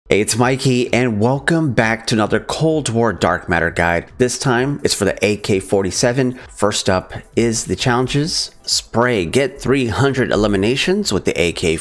Hey, it's Mikey, and welcome back to another Cold War Dark Matter guide. This time, it's for the AK-47. First up is the challenges. Spray, get 300 eliminations with the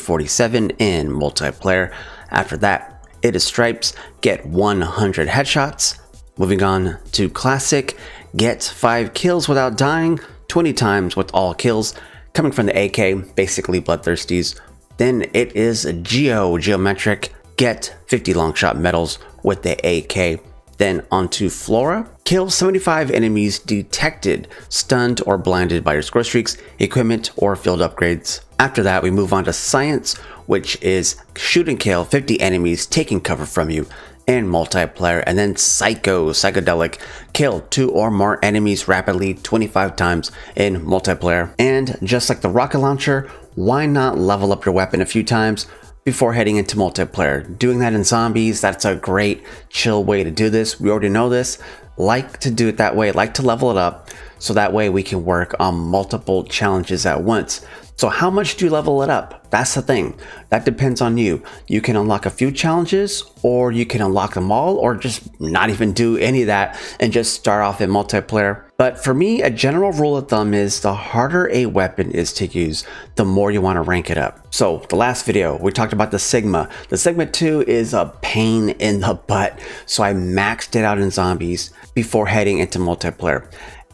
AK-47 in multiplayer. After that, it is Stripes, get 100 headshots. Moving on to Classic, get 5 kills without dying, 20 times with all kills. Coming from the AK, basically Bloodthirsties. Then it is Geometric, get 50 long shot medals with the AK. Then onto Flora, kill 75 enemies detected, stunned, or blinded by your score streaks, equipment, or field upgrades. After that, we move on to Science, which is shoot and kill 50 enemies taking cover from you in multiplayer. And then Psychedelic, kill 2 or more enemies rapidly 25 times in multiplayer. And just like the rocket launcher, why not level up your weapon a few times before heading into multiplayer? Doing that in zombies, that's a great chill way to do this. We already know this. Like to do it that way, like to level it up, so that way we can work on multiple challenges at once. So how much do you level it up? That's the thing. That depends on you. You can unlock a few challenges, or you can unlock them all, or just not even do any of that and just start off in multiplayer. But for me, a general rule of thumb is the harder a weapon is to use, the more you want to rank it up. So the last video, we talked about the Sigma. The Sigma 2 is a pain in the butt, so I maxed it out in zombies before heading into multiplayer.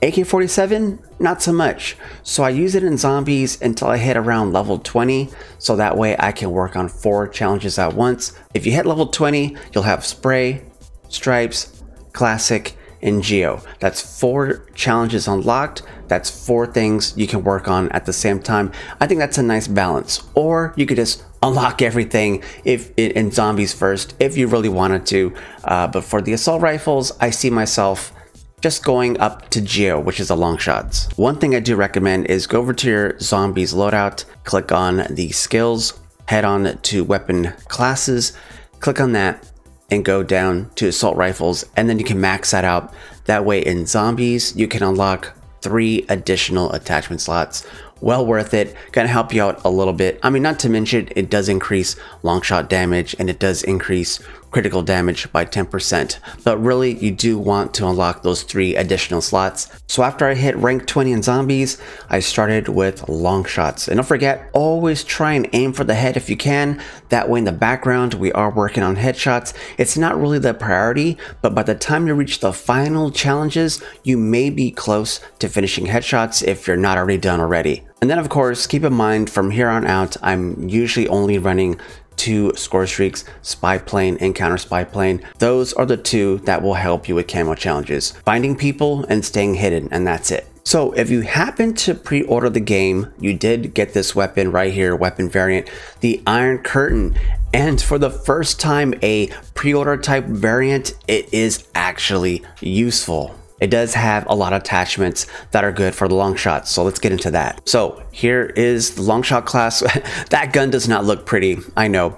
AK-47, not so much. So I use it in zombies until I hit around level 20, so that way I can work on 4 challenges at once. If you hit level 20, you'll have Spray, Stripes, Classic, and Geo. That's 4 challenges unlocked. That's 4 things you can work on at the same time. I think that's a nice balance. Or you could just unlock everything in zombies first if you really wanted to. But for the assault rifles, I see myself just going up to Geo, which is the long shots. One thing I do recommend is go over to your zombies loadout, click on the skills, head on to weapon classes, click on that, and go down to assault rifles, and then you can max that out. That way in zombies, you can unlock 3 additional attachment slots. Well worth it, gonna help you out a little bit. I mean, not to mention, it does increase long shot damage and it does increase critical damage by 10%. But really, you do want to unlock those 3 additional slots. So after I hit rank 20 in zombies, I started with long shots. And don't forget, always try and aim for the head if you can. That way in the background, we are working on headshots. It's not really the priority, but by the time you reach the final challenges, you may be close to finishing headshots if you're not already done already. And then of course, keep in mind from here on out, I'm usually only running 2 score streaks, spy plane and counter spy plane. Those are the 2 that will help you with camo challenges. Finding people and staying hidden, and that's it. So if you happen to pre-order the game, you did get this weapon right here, weapon variant, the Iron Curtain. And for the first time, a pre-order type variant, it is actually useful. It does have a lot of attachments that are good for the long shots, so let's get into that. So here is the long shot class. That gun does not look pretty, I know.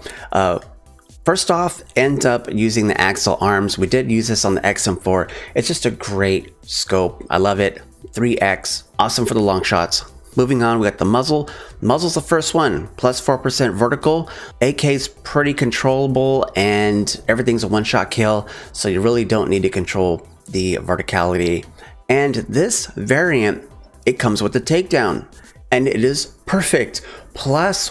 First off, end up using the Axle arms. We did use this on the XM4. It's just a great scope. I love it. 3X, awesome for the long shots. Moving on, we got the muzzle. Muzzle's the first one, plus 4% vertical. AK's pretty controllable and everything's a one-shot kill, so you really don't need to control the verticality. And this variant, it comes with the takedown, and it is perfect. Plus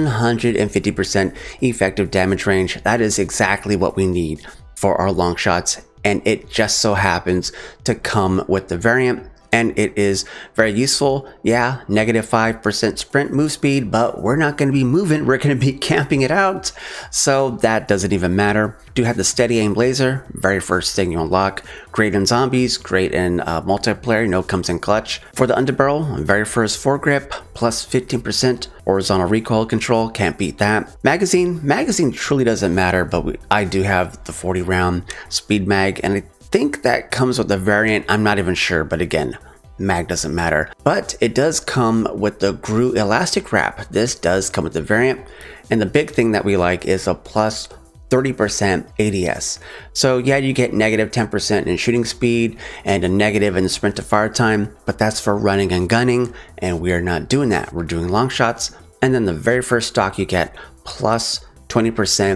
150% effective damage range. That is exactly what we need for our long shots, and it just so happens to come with the variant. And it is very useful. Yeah, -5% sprint move speed, but we're not going to be moving. We're going to be camping it out. So that doesn't even matter. Do have the steady aim laser, very first thing you unlock. Great in zombies, great in multiplayer, comes in clutch. For the underbarrel, very first foregrip, plus 15% horizontal recoil control, can't beat that. Magazine truly doesn't matter, but I do have the 40 round speed mag, and I think that comes with the variant. I'm not even sure, but again, mag doesn't matter. But it does come with the GRU elastic wrap. This does come with the variant, and the big thing that we like is a plus 30% ADS. So yeah, you get -10% in shooting speed and a negative in sprint to fire time, but that's for running and gunning, and we are not doing that. We're doing long shots. And then the very first stock you get plus 20%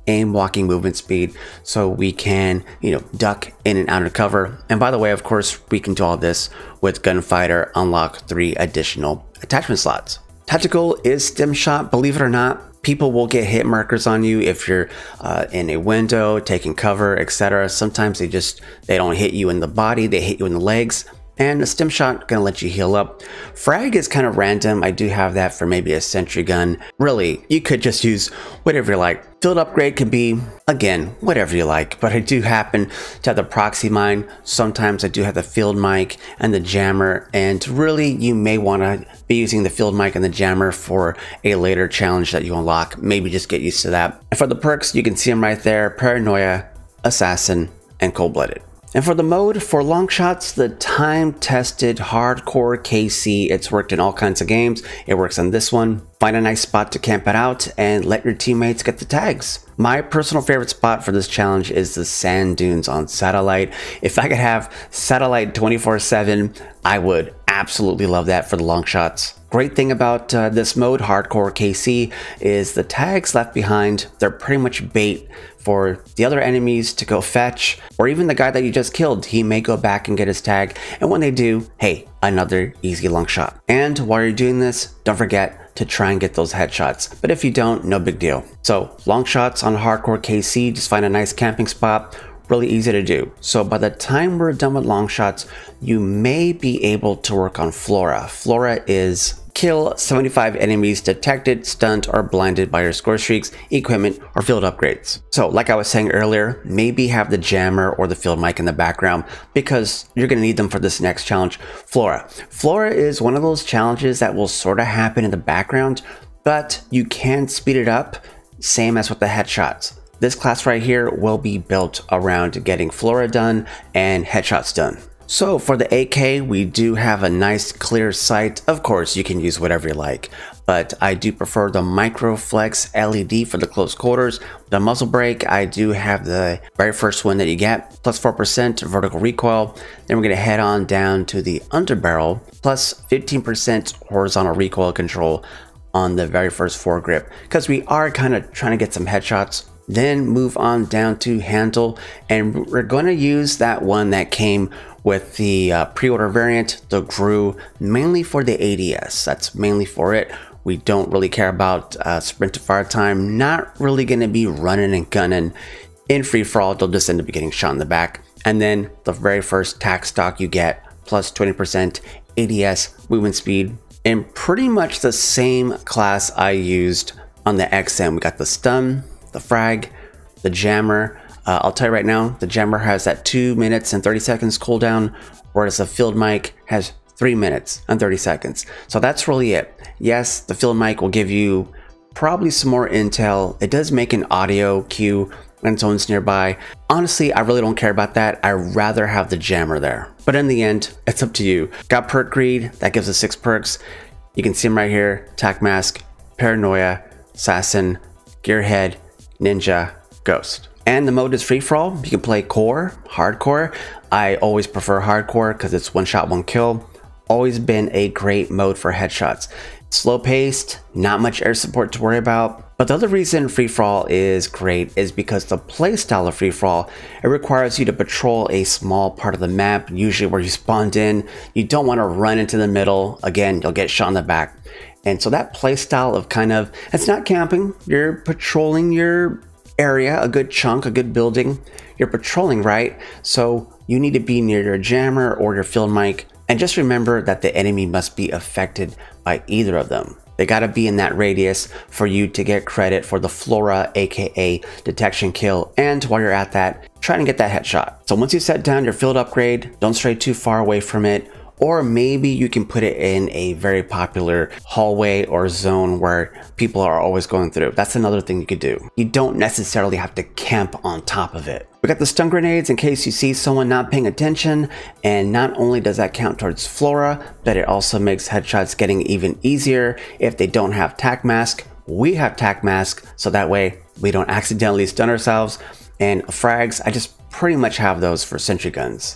aim, walking, movement speed, so we can, duck in and out of cover. And by the way, of course, we can do all this with Gunfighter, unlock 3 additional attachment slots. Tactical is stim shot, believe it or not. People will get hit markers on you if you're in a window, taking cover, etc. Sometimes they don't hit you in the body, they hit you in the legs. And a stim shot gonna let you heal up. Frag is kind of random. I do have that for maybe a sentry gun. Really, you could just use whatever you like. Field upgrade could be, again, whatever you like, but I do happen to have the proxy mine. Sometimes I do have the field mic and the jammer, and really you may want to be using the field mic and the jammer for a later challenge that you unlock. Maybe just get used to that. And for the perks, you can see them right there: Paranoia, Assassin, and Cold-Blooded. And for the mode, for long shots, the time-tested hardcore KC, it's worked in all kinds of games. It works on this one. Find a nice spot to camp it out and let your teammates get the tags. My personal favorite spot for this challenge is the sand dunes on Satellite. If I could have Satellite 24/7, I would absolutely love that for the long shots. Great thing about this mode, hardcore KC, is the tags left behind, they're pretty much bait for the other enemies to go fetch, or even the guy that you just killed, he may go back and get his tag, and when they do, hey, another easy long shot. And while you're doing this, don't forget to try and get those headshots, but if you don't, no big deal. So long shots on hardcore KC, just find a nice camping spot, really easy to do. So by the time we're done with long shots, you may be able to work on Flora. Flora is kill 75 enemies detected, stunned, or blinded by your score streaks, equipment, or field upgrades. So like I was saying earlier, maybe have the jammer or the field mic in the background because you're going to need them for this next challenge. Flora. Flora is one of those challenges that will sort of happen in the background, but you can speed it up, same as with the headshots. This class right here will be built around getting Flora done and headshots done. So for the AK, we do have a nice clear sight. Of course, you can use whatever you like, but I do prefer the Microflex LED for the close quarters. The muzzle brake, I do have the very first one that you get, plus 4% vertical recoil. Then we're gonna head on down to the underbarrel, plus 15% horizontal recoil control on the very first foregrip, because we are kind of trying to get some headshots. Then move on down to handle, and we're going to use that one that came with the pre-order variant, the GRU, mainly for the ADS. That's mainly for it. We don't really care about sprint to fire time. Not really going to be running and gunning in free-for-all. They'll just end up getting shot in the back. And then the very first tac stock you get, plus 20% ADS movement speed, and pretty much the same class I used on the XM. We got the stun, the frag, the jammer. I'll tell you right now, the jammer has that 2 minutes and 30 seconds cooldown, whereas the field mic has 3 minutes and 30 seconds. So that's really it. Yes, the field mic will give you probably some more intel. It does make an audio cue when someone's nearby. Honestly, I really don't care about that. I'd rather have the jammer there. But in the end, it's up to you. Got perk greed, that gives us 6 perks. You can see them right here: Tac Mask, Paranoia, Assassin, Gearhead, Ninja, Ghost. And the mode is free for all. You can play core, hardcore. I always prefer hardcore because it's one shot, one kill. Always been a great mode for headshots. Slow paced, not much air support to worry about. But the other reason free for all is great is because the playstyle of free for all, it requires you to patrol a small part of the map, usually where you spawned in. You don't want to run into the middle. Again, you'll get shot in the back. And so that playstyle of kind of, it's not camping, you're patrolling your area, a good chunk, a good building. You're patrolling, right? So you need to be near your jammer or your field mic. And just remember that the enemy must be affected by either of them. They gotta be in that radius for you to get credit for the Flora, aka detection kill. And while you're at that, try and get that headshot. So once you set down your field upgrade, don't stray too far away from it. Or maybe you can put it in a very popular hallway or zone where people are always going through. That's another thing you could do. You don't necessarily have to camp on top of it. We got the stun grenades in case you see someone not paying attention. And not only does that count towards Flora, but it also makes headshots getting even easier if they don't have Tac Mask. We have Tac Mask, so that way we don't accidentally stun ourselves. And frags, I just pretty much have those for sentry guns.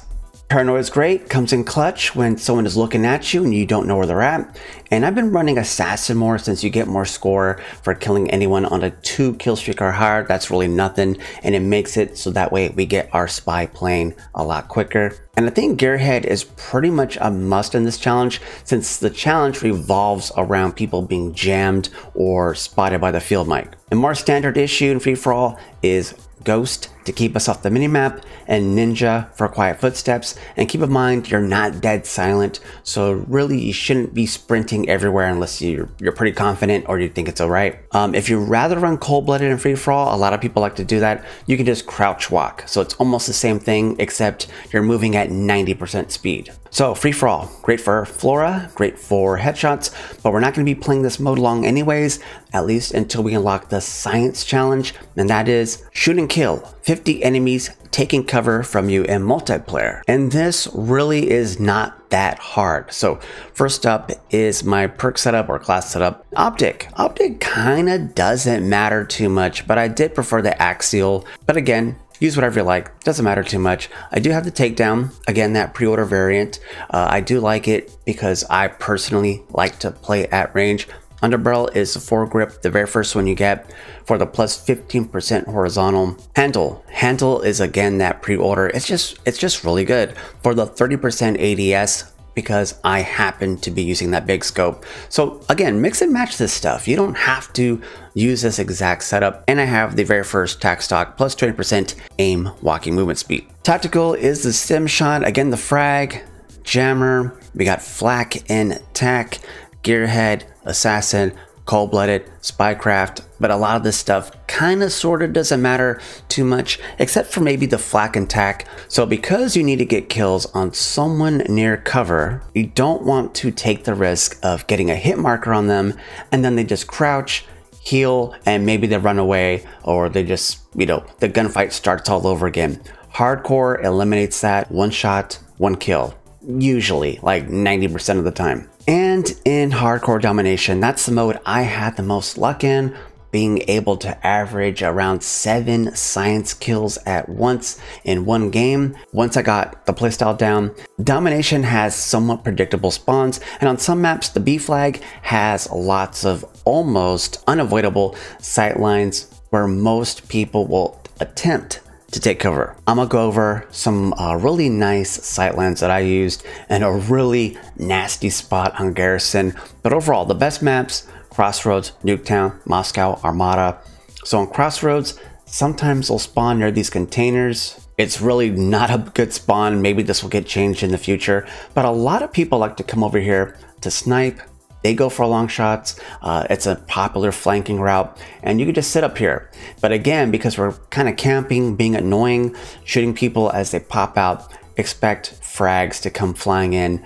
Paranoia is great, comes in clutch when someone is looking at you and you don't know where they're at. And I've been running Assassin more since you get more score for killing anyone on a 2 kill streak or higher. That's really nothing, and it makes it so that way we get our spy plane a lot quicker. And I think Gearhead is pretty much a must in this challenge, since the challenge revolves around people being jammed or spotted by the field mic. A more standard issue in free-for-all is Ghost to keep us off the minimap, and Ninja for quiet footsteps. And keep in mind, you're not dead silent, so really you shouldn't be sprinting everywhere unless you're pretty confident or you think it's alright. If you rather run cold-blooded and free-for-all, a lot of people like to do that, you can just crouch walk. So it's almost the same thing, except you're moving at 90% speed. So free-for-all, great for Flora, great for headshots, but we're not going to be playing this mode long anyways, at least until we unlock the science challenge, and that is shoot and kill 50 enemies taking cover from you in multiplayer. And this really is not that hard. So first up is my perk setup or class setup. Optic kind of doesn't matter too much, but I did prefer the axial, but again, use whatever you like, doesn't matter too much. I do have the takedown, again, that pre-order variant. I do like it because I personally like to play at range. Underbarrel is the foregrip, the very first one you get for the plus 15% horizontal. Handle is again that pre-order. It's just really good for the 30% ADS, because I happen to be using that big scope. So again, mix and match this stuff. You don't have to use this exact setup. And I have the very first tac stock plus 20% aim walking movement speed. Tactical is the stim shot, again the frag, jammer, we got flak and tac, gearhead, assassin, cold-blooded, spycraft, but a lot of this stuff kind of sort of doesn't matter too much, except for maybe the flak and tac. So because you need to get kills on someone near cover, you don't want to take the risk of getting a hit marker on them and then they just crouch, heal, and maybe they run away, or they just, the gunfight starts all over again. Hardcore eliminates that. One shot, one kill, usually like 90% of the time. And in Hardcore Domination, that's the mode I had the most luck in, being able to average around 7 science kills at once in one game. Once I got the playstyle down, Domination has somewhat predictable spawns, and on some maps the B flag has lots of almost unavoidable sight lines where most people will attempt to take cover. I'm gonna go over some really nice sightlines that I used and a really nasty spot on Garrison. But overall, the best maps: Crossroads, Nuketown, Moscow, Armada. So on Crossroads, sometimes they'll spawn near these containers. It's really not a good spawn. Maybe this will get changed in the future, but a lot of people like to come over here to snipe. They go for long shots. It's a popular flanking route, and you can just sit up here. But again, because we're kind of camping, being annoying, shooting people as they pop out, expect frags to come flying in,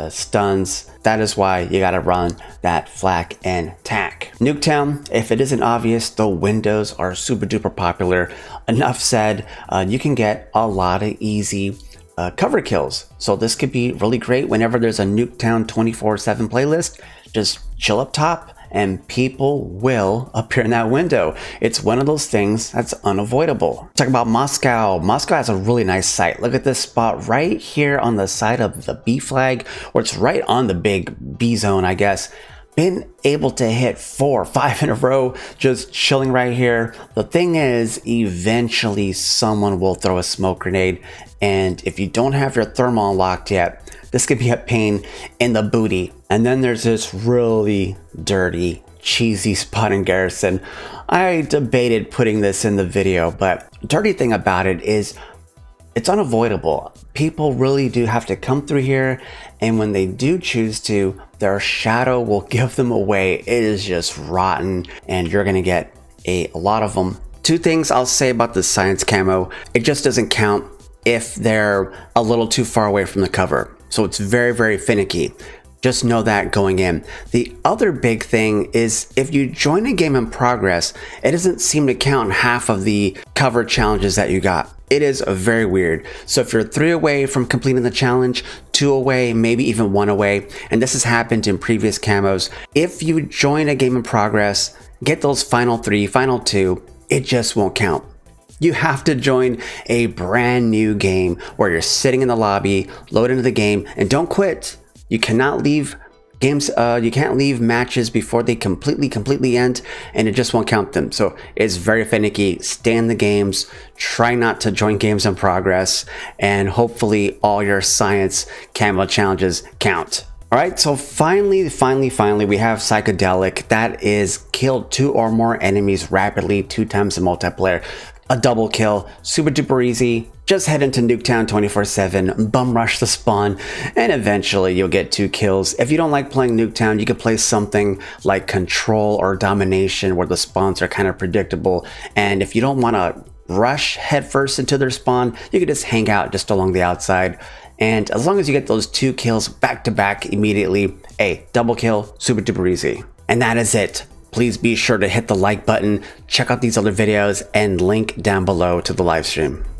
stuns. That is why you gotta run that flak and tac. Nuketown, if it isn't obvious, the windows are super duper popular. Enough said, you can get a lot of easy cover kills. So this could be really great whenever there's a Nuketown 24/7 playlist. Just chill up top and people will appear in that window. It's one of those things that's unavoidable. Talk about Moscow. Moscow has a really nice sight. Look at this spot right here on the side of the B flag, or it's right on the big B zone, I guess. Been able to hit 4 or 5 in a row, just chilling right here. The thing is, eventually someone will throw a smoke grenade, and if you don't have your thermal unlocked yet, this could be a pain in the booty. And then there's this really dirty, cheesy spot in Garrison. I debated putting this in the video, but dirty thing about it is it's unavoidable. People really do have to come through here, and when they do choose to, their shadow will give them away. It is just rotten, and you're gonna get a lot of them. 2 things I'll say about the science camo: it just doesn't count if they're a little too far away from the cover. So it's very, very finicky. Just know that going in. The other big thing is if you join a game in progress, it doesn't seem to count half of the cover challenges that you got. It is very weird. So if you're 3 away from completing the challenge, 2 away, maybe even 1 away, and this has happened in previous camos, if you join a game in progress, get those final 3, final 2, it just won't count. You have to join a brand new game where you're sitting in the lobby, load into the game, and don't quit. You cannot leave games, you can't leave matches before they completely end, and it just won't count them. So it's very finicky. Stay in the games, try not to join games in progress, and hopefully all your science camo challenges count. All right, so finally, we have Psychedelic. That is killed 2 or more enemies rapidly 2 times in multiplayer. A double kill, super duper easy. Just head into Nuketown 24/7, bum rush the spawn, and eventually you'll get 2 kills. If you don't like playing Nuketown, you could play something like Control or Domination where the spawns are kind of predictable. And if you don't want to rush headfirst into their spawn, you could just hang out just along the outside. And as long as you get those 2 kills back to back immediately, hey, double kill, super duper easy. And that is it. Please be sure to hit the like button, check out these other videos, and link down below to the live stream.